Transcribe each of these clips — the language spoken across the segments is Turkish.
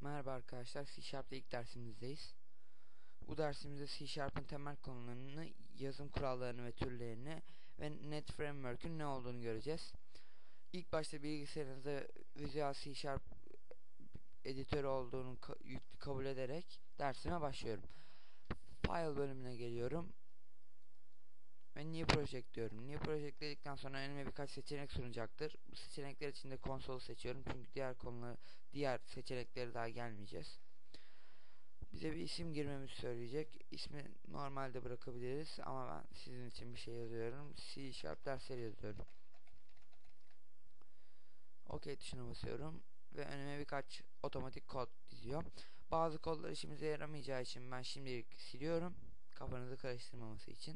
Merhaba arkadaşlar, C Sharp'ta ilk dersimizdeyiz. Bu dersimizde C Sharp'ın temel konularını, yazım kurallarını ve türlerini ve Net Framework'ün ne olduğunu göreceğiz. İlk başta bilgisayarınızda Visual C Sharp editörü olduğunu yüklü kabul ederek dersime başlıyorum. File bölümüne geliyorum ve New Project diyorum. New Project dedikten sonra önüme birkaç seçenek sunacaktır. Bu seçenekler içinde konsolu seçiyorum çünkü diğer seçenekleri daha gelmeyeceğiz. Bize bir isim girmemizi söyleyecek. İsmi normalde bırakabiliriz ama ben sizin için bir şey yazıyorum. C Sharp dersleri yazıyorum. OK tuşuna basıyorum ve önüme birkaç otomatik kod diziyor. Bazı kodlar işimize yaramayacağı için ben şimdilik siliyorum. Kafanızı karıştırmaması için.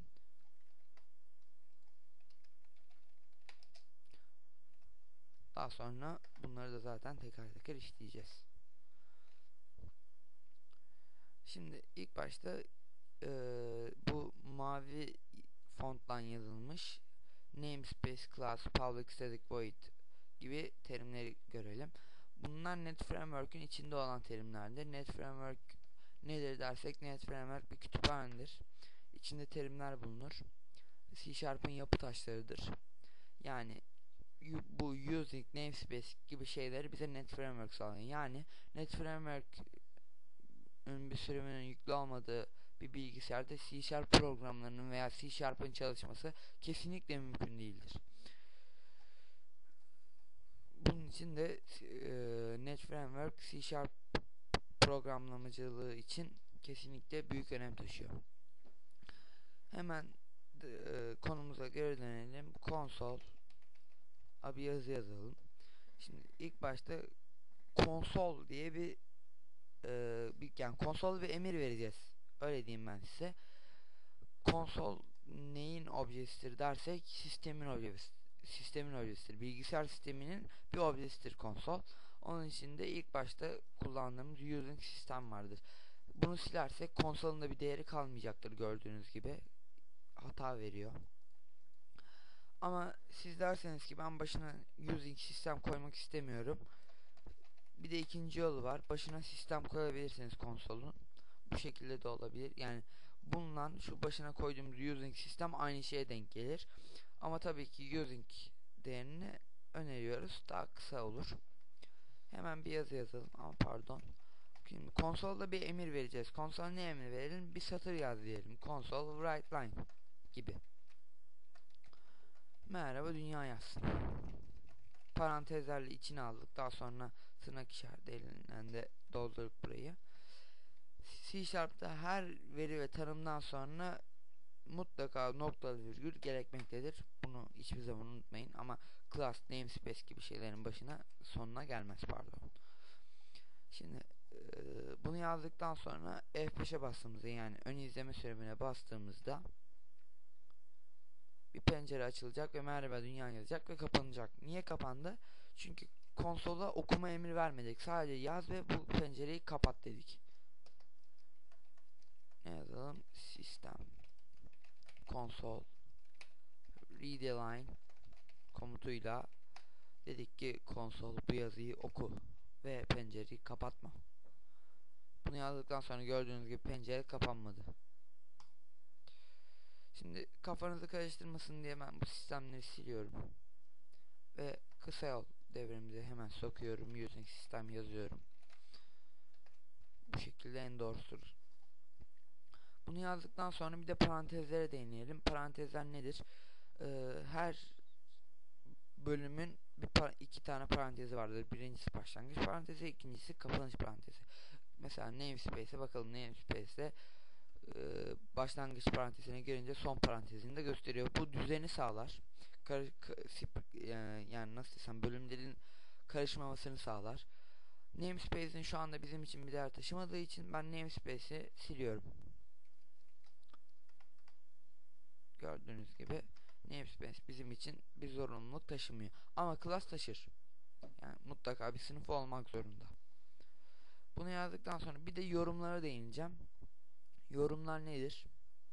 Daha sonra bunları da zaten teker teker işleyeceğiz. Şimdi ilk başta bu mavi fonttan yazılmış namespace, class, public static void gibi terimleri görelim. Bunlar Net Framework'ün içinde olan terimlerdir. Net Framework nedir dersek, Net Framework bir kütüphanedir. İçinde terimler bulunur. C Sharp'ın yapı taşlarıdır. Yani bu using, namespace gibi şeyleri bize Net Framework sağlıyor. Yani Net Framework'ün bir sürümünün yüklü olmadığı bir bilgisayarda C Sharp programlarının veya C Sharp'ın çalışması kesinlikle mümkün değildir. Bunun için de Net Framework C Sharp programlamacılığı için kesinlikle büyük önem taşıyor. Hemen konumuza geri dönelim. Konsol. Abi yazı yazalım. Şimdi ilk başta konsol diye yani konsol bir emir vereceğiz. Öyle diyeyim ben size. Konsol neyin objesidir dersek sistemin objesidir. Bilgisayar sisteminin bir objesidir konsol. Onun için de ilk başta kullandığımız using sistem vardır. Bunu silersek konsolun da bir değeri kalmayacaktır, gördüğünüz gibi. Hata veriyor. Ama siz derseniz ki ben başına using sistem koymak istemiyorum. Bir de ikinci yolu var. Başına sistem koyabilirsiniz konsolun. Bu şekilde de olabilir. Yani bununla şu başına koyduğumuz using sistem aynı şeye denk gelir. Ama tabii ki using değerini öneriyoruz. Daha kısa olur. Hemen bir yazı yazalım. Ama pardon. Şimdi konsolda bir emir vereceğiz. Konsola ne emir verelim? Bir satır yaz diyelim. Console write line gibi. Merhaba dünya yazsın. Parantezlerle içine aldık. Daha sonra tırnak işaretlerinden de doldurduk burayı. C Sharp'ta her veri ve tanımdan sonra mutlaka noktalı virgül gerekmektedir. Bunu hiçbir zaman unutmayın. Ama class, namespace gibi şeylerin sonuna gelmez, pardon. Şimdi bunu yazdıktan sonra F5'e bastığımızda, yani ön izleme sürümüne bastığımızda bir pencere açılacak ve merhaba dünya yazacak ve kapanacak. Niye kapandı? Çünkü konsola okuma emri vermedik. Sadece yaz ve bu pencereyi kapat dedik. Ne yazalım? Sistem console readline komutuyla dedik ki konsol bu yazıyı oku ve pencereyi kapatma. Bunu yazdıktan sonra gördüğünüz gibi pencere kapanmadı. Şimdi kafanızı karıştırmasın diye ben bu sistemleri siliyorum ve kısa yol devremize hemen sokuyorum. Using sistem yazıyorum. Bu şekilde endorser. Bunu yazdıktan sonra bir de parantezlere değinelim. Parantezler nedir? Her bölümün iki tane parantezi vardır. Birincisi başlangıç parantezi, ikincisi kapanış parantezi. Mesela namespace'e bakalım. Namespace'de başlangıç parantezine girince son parantezini de gösteriyor. Bu düzeni sağlar. Yani nasıl desem, bölümlerin karışmamasını sağlar. Namespace'in şu anda bizim için bir değer taşımadığı için ben namespace'i siliyorum. Gördüğünüz gibi namespace bizim için bir zorunluluk taşımıyor. Ama class taşır. Yani mutlaka bir sınıf olmak zorunda. Bunu yazdıktan sonra bir de yorumlara değineceğim. Yorumlar nedir?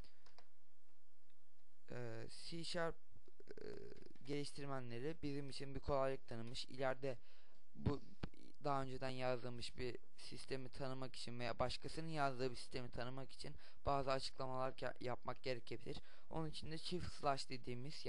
C Sharp geliştirmenleri bizim için bir kolaylık tanımış. İleride bu daha önceden yazdığımız bir sistemi tanımak için veya başkasının yazdığı bir sistemi tanımak için bazı açıklamalar yapmak gerekebilir. Onun için de çift slash dediğimiz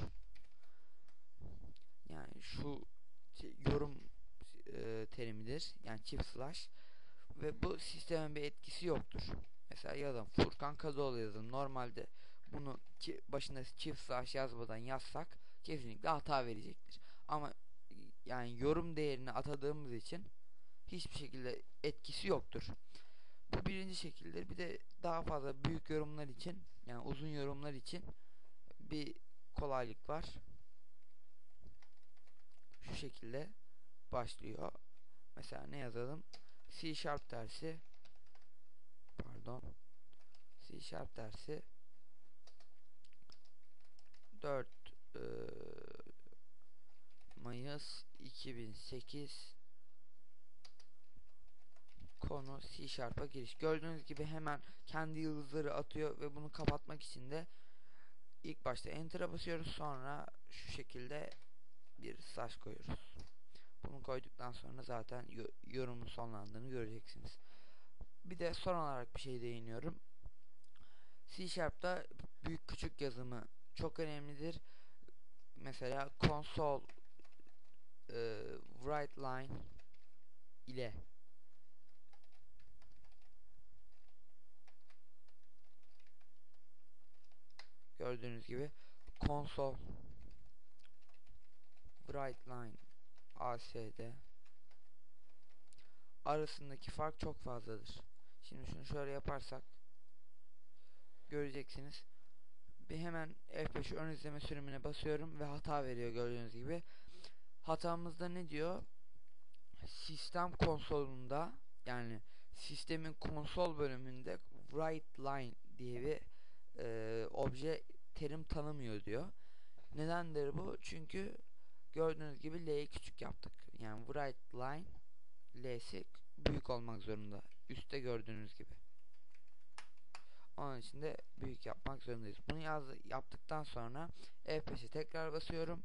şu yorum terimidir. Yani çift slash ve bu sistemin bir etkisi yoktur. Mesela yazalım Furkan Kadıoğlu yazalım. Normalde bunu başına çift slash yazmadan yazsak kesinlikle hata verecektir. Ama yani yorum değerini atadığımız için hiçbir şekilde etkisi yoktur. Bu birinci şekildir. Bir de daha fazla büyük yorumlar için, yani uzun yorumlar için bir kolaylık var. Şu şekilde başlıyor. Mesela ne yazalım? C Sharp dersi C Sharp dersi 4 Mayıs 2008 konu C Sharp'a giriş. Gördüğünüz gibi hemen kendi yıldızları atıyor ve bunu kapatmak için de ilk başta Enter'a basıyoruz. Sonra şu şekilde bir slash koyuyoruz. Bunu koyduktan sonra zaten yorumun sonlandığını göreceksiniz. Bir de son olarak bir şey değiniyorum. C Sharp'ta büyük küçük yazımı çok önemlidir. Mesela console write line ile gördüğünüz gibi console write line ASD arasındaki fark çok fazladır. Şimdi şunu şöyle yaparsak göreceksiniz. Bir hemen F5 ön izleme sürümüne basıyorum ve hata veriyor gördüğünüz gibi. Hatamızda ne diyor? Sistem konsolunda, yani sistemin konsol bölümünde write line diye bir obje terim tanımıyor diyor. Nedendir bu? Çünkü gördüğünüz gibi L'yi küçük yaptık. Yani write line L'si büyük olmak zorunda. Üstte gördüğünüz gibi. Onun için de büyük yapmak zorundayız. Bunu yaptıktan sonra F5'e tekrar basıyorum.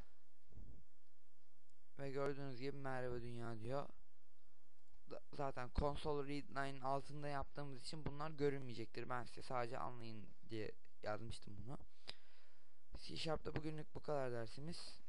Ve gördüğünüz gibi merhaba dünya diyor. Zaten console readline altında yaptığımız için bunlar görünmeyecektir. Ben size sadece anlayın diye yazmıştım bunu. C Sharp'ta bugünlük bu kadar dersimiz.